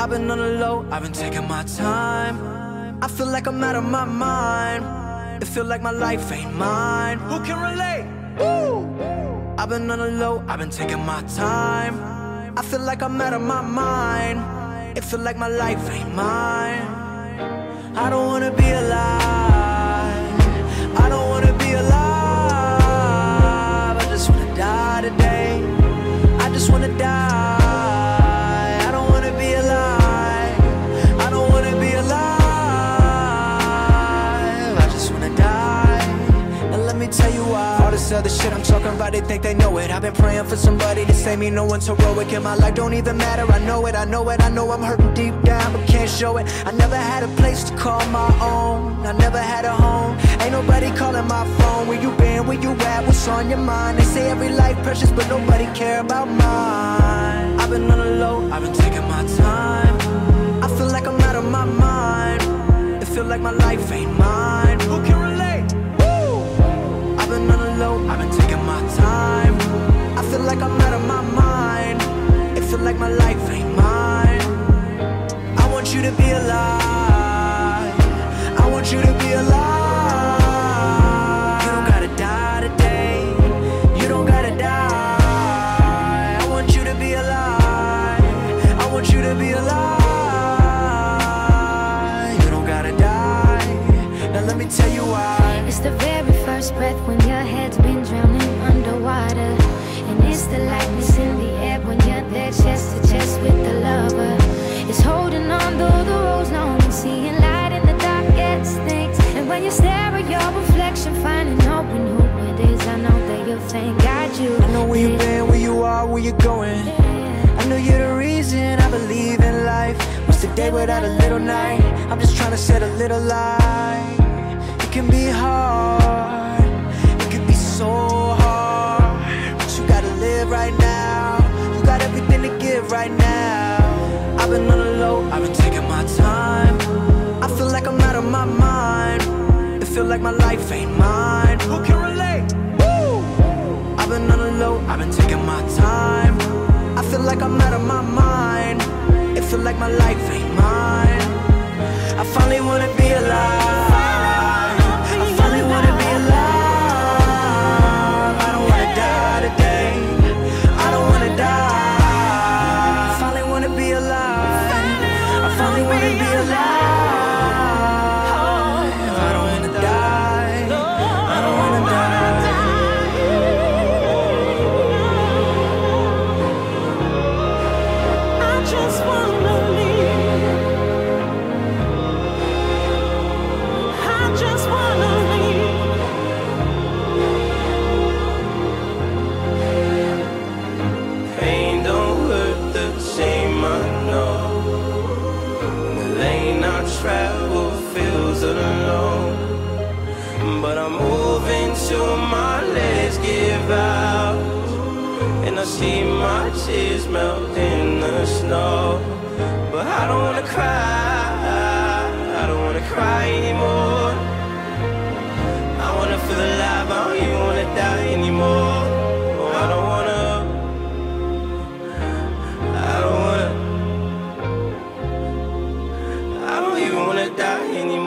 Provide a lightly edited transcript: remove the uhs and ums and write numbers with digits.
I've been on the low, I've been taking my time. I feel like I'm out of my mind. It feel like my life ain't mine. Who can relate? Woo! I've been on the low, I've been taking my time. I feel like I'm out of my mind. It feel like my life ain't mine. I don't wanna be alive. I don't wanna be alive. I just wanna die today. I just wanna die. I don't wanna be alive. I don't wanna be alive. I just wanna die. And let me tell you why. All this other shit I'm talking about, they think they know it. I've been praying for somebody to save me. No one's heroic in my life, don't even matter. I know it, I know it, I know I'm hurting deep down, but can't show it. I never had a place to call my own. I never had a home. Ain't nobody calling my phone. Where you been, where you at, what's on your mind? They say every life precious, but nobody care about mine. I've been on the low, I've been taking my time. I feel like I'm out of my mind. It feel like my life ain't mine. Who can relate? Woo! I've been on the low, I've been taking my time. I feel like I'm out of my mind. It feel like my life ain't mine. I want you to be alive. I want you to be alive. You don't gotta die today. You don't gotta die. I want you to be alive. I want you to be alive. You don't gotta die. Now let me tell you why. It's the very first breath when your head's been drowning underwater. And it's the lightness in the air when you're there chest to chest with the lover. It's holding on though the road's long and seeing light in the darkest things. And when you stare at your reflection, finding out when who it is, I know that you'll thank God you. I know where you've been, where you are, where you're going. I know you're the reason I believe in life. What's the day without a little night? I'm just trying to set a little light. It can be hard, it can be so hard, but you gotta live right now. You got everything to give right now. I've been on the low, I've been taking my time. I feel like I'm out of my mind. It feel like my life ain't mine. Who can relate? Woo! I've been on the low, I've been taking my time. I feel like I'm out of my mind. It feel like my life ain't mine. I finally wanna be alive. I finally wanna be alive. I don't wanna die today. I don't wanna die. I finally wanna be alive. I finally wanna be alive. I don't wanna die. I don't wanna die. I just wanna leave. I just wanna leave. Pain don't hurt the same, I know. The lane I travel feels alone, but I'm moving till my legs give out, and I see my tears melt in the snow. But I don't wanna cry, I don't wanna cry anymore. I wanna feel alive, I don't even wanna die anymore. Oh, I don't wanna, I don't even wanna die anymore.